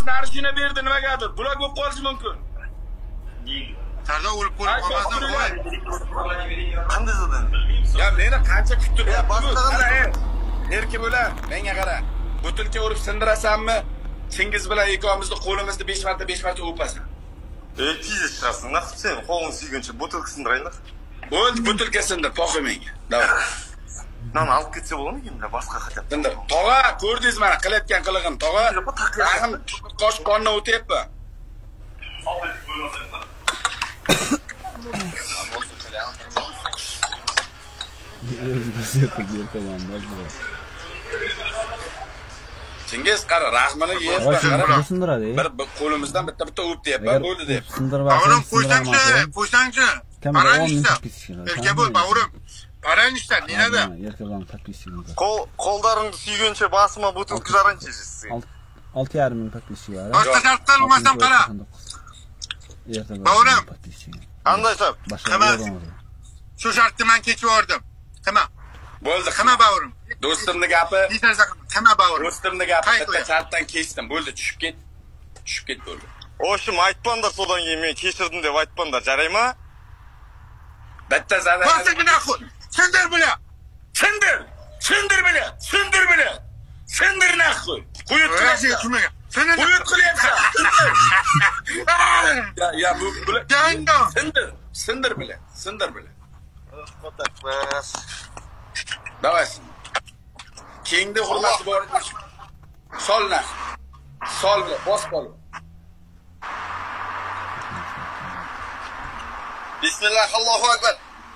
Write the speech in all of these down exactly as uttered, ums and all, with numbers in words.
narshini berdi nimagadir. Bular bo'lib qolishi mumkin. Tarda o'lib qolib qolmasin, voy. Qanday zo'dan? Ya meni qancha kutib Ya boshqa erki bo'lar, menga qara. Butilka urib sindirasanmi? Chingiz bilan ikkovimizni qo'limizni besh marta besh marta o'pasan. Ey, tez chiqasan. Naqd sen qo'lingni suyguncha butilka sindiraylik. Bo'ldi, butilka sindir, po'xi menga. Davay. Nani olib ketsa bo'ladimi? Boshqa xatar. Sindir. Tog'a, ko'rdingiz mana qilayotgan qilig'im, tog'a. Rahim qosh qondan o'tyapti. Chingiz qara, rahmini yeyapti, qara. Bir qo'limizdan bitta-bitta o'p deyapman, bo'ldi deb. Bavrim qo'ysangchi, qo'ysangchi. Paranishlar. Erka bo'l, bavrim. Paranishlar, neda? Qo'l qo'llaringni suyguncha basma butilka zaranchisiz. olti yarim ming подписчиga. Boshqa shartda olmasam qara. Bavrim. Qanday hisob? Qima. Shu shartni men kechib yubordim. Qima. Bo'ldi, qima bavrim. Do'stimning gapi. Qima bavrim. Do'stimning gapi bitta shartdan kechdim. Bo'ldi, tushib ket. Tushib ket bo'ldi. O'shim aytpanda so'dan keyin men kechirdim deb aytpanda jaraymi? Bitta zarar. Bosing naqul. Sindir buni. Sindir. Sindir buni. Sindir buni. Sindir naqul. Qo'yib turasizmi? Qo'yib qilyapsan. Ya, ya bu buni. Jango. Sindir. Sindir buni. Sindir buni. Qo'takmas. Davay. Kengda hurmati bor. Solna. Sol, bos qol. Bismillah, Allohu akbar.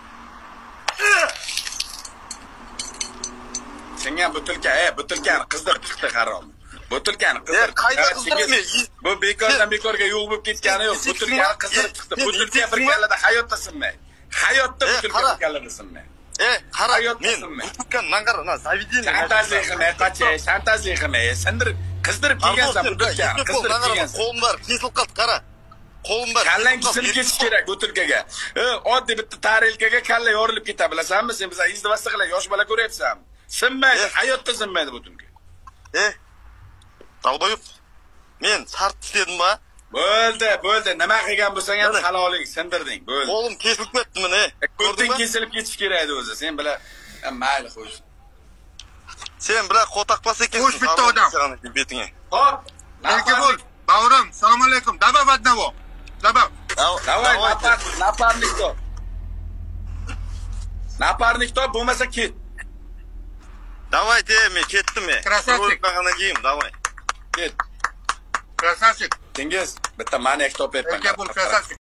Senga butilka, ey, butilkani qizdirib chiqdi harom. Butilkani qizdirib. Qayda qizdirib? Bu bekordan bekorga yo'q bo'lib ketgani yo'q. Butilkani qizdirib chiqdi. Butilka bir kallada hayotda sinmay. Hayotda butilka bir kallada sinmay. Ey, qara, men butilkani naqara, na, zavideniya. Fantazlik qilmay, qachay, fantazlik qilmay, sindirib, qizdirib kelgansan butilkani, qizdirib kelgansan. Qo'limlar kesilib qoldi, qara. Qo'limlar. Kallang kesilib ketish kerak butilkaga. Oddiy bitta tarelkaga kalla yorilib ketadi, bilasanmi? Sen bizga izdivasi qilay, yosh bola ko'ryapsanmi? Sinmaydi, hayotda sinmaydi butilka. Eh. Tavdoyib. Men shart istedimmi? Bo'ldi, bo'ldi. Nima qilgan bo'lsang ham haloling, sindirding, bo'ldi. Qo'lim kesilib ketdimi, ne? Ko'rding kesilib ketish kerak edi o'zi. Sen bilan mayli xo'sh. Sen bilan qo'taqpas ekansan. Xo'sh bitta odam. Betingga. Hop. Erka bo'l. Bavrim, assalomu alaykum. Daba badnavo. Daba. Davay, napar, naparnik top. Naparnik top bo'lmasa ket. Davay, de, men ketdim men. Krasavchik. Qanaqa kiyim, davay. Ket. Krasavchik. Chingiz, bitta manek top berib. Erka bo'l, krasavchik.